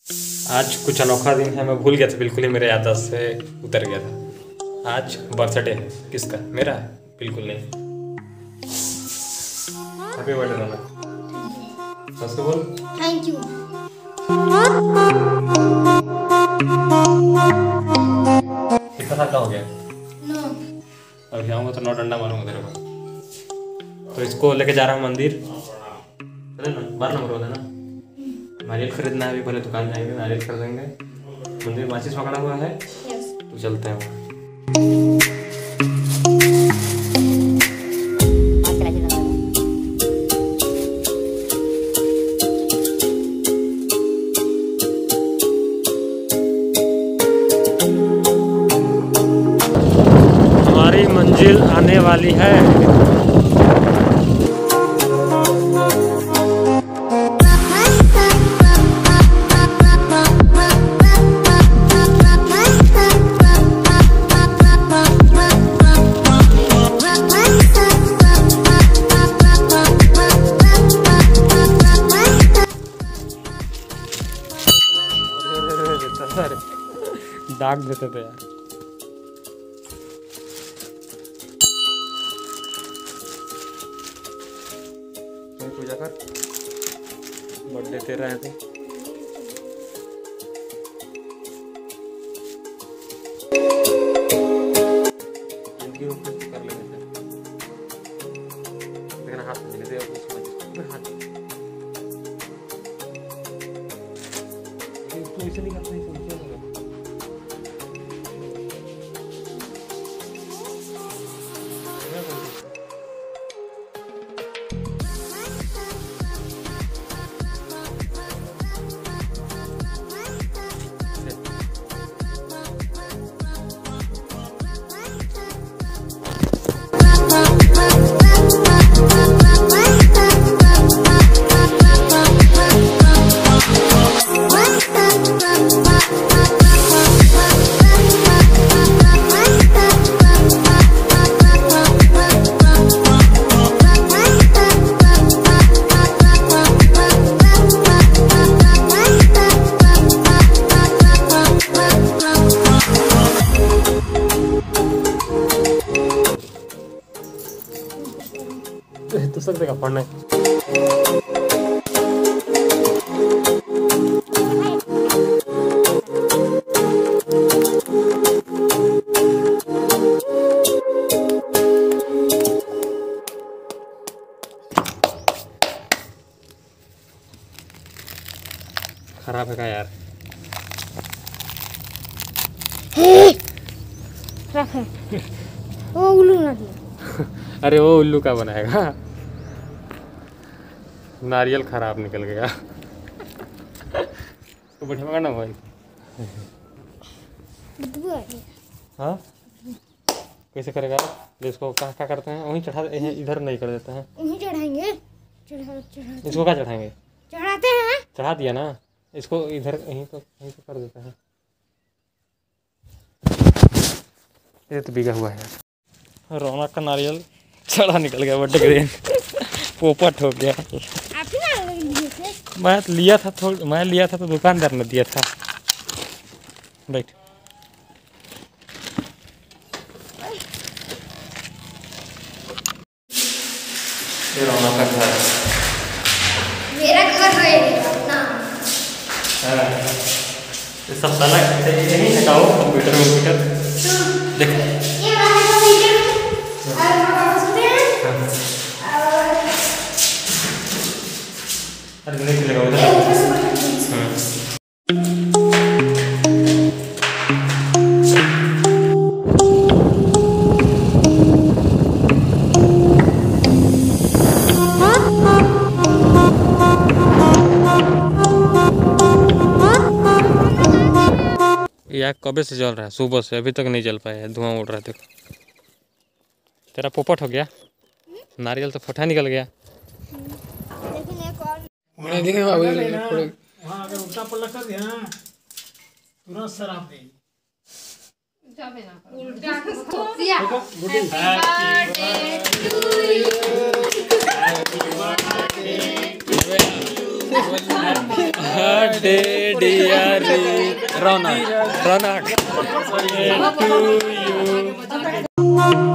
आज कुछ अनोखा दिन है, मैं भूल गया था बिल्कुल ही, मेरे याददाश्त से उतर गया था। आज बर्थडे है। किसका? मेरा? बिल्कुल नहीं। हैप्पी बर्थडे रोना। सबसे बोल थैंक यू। कितना साल का हो गया? 9। अभी आऊँगा तो 9 डंडा मारूंगा तेरे को। तो इसको लेके जा रहा हूँ मंदिर। चले ना, 12 नंबर होता है ना। नारियल खरीदना है, अभी पहले दुकान जाएंगे, नारियल खरीदेंगे। मंदिर माचिस पकड़ा हुआ है तो चलते हैं। हमारी मंजिल आने वाली है। डाक देते थे यार। पूजा कर, बर्थडे तेरा है तो। कर लेंगे, लेकिन हाथ में लेते हैं हाथ। तू इसे नहीं करता है। तो सकते का पढ़ना है। खराब है क्या यार? वो उल्लू ना अरे वो उल्लू का बनाएगा। नारियल खराब निकल गया। तो बढ़िया पकड़ना भाई। हाँ कैसे करेगा? इसको क्या करते हैं? वहीं चढ़ा, इधर नहीं कर देते हैं। वहीं चढ़ाएंगे। इसको क्या चढ़ाएंगे? चढ़ाते हैं। चढ़ा दिया ना, इसको इधर यहीं तो कर देते हैं। ये तो बिका हुआ है। रौनक का नारियल चढ़ा निकल गया बर्थडे के दिन। पोपट हो गया। मैं लिया था तो दुकानदार ने दिया था। बैठ। ये रौनक का घर। मेरा घर है अपना। ये सब साला यहीं हटाओ। कंप्यूटर देख। ये वाला अरे नहीं चलेगा उधर। यार कब से जल रहा है? सुबह से अभी तक नहीं जल पाया है, धुआं उड़ रहा है। देखो तेरा पोपट हो गया। नारियल तो फटा निकल गया। वहाँ अगर उल्टा पल्ला कर दिया ना तुरंत शराब देगी। Birthday dear Raunak, Raunak to you.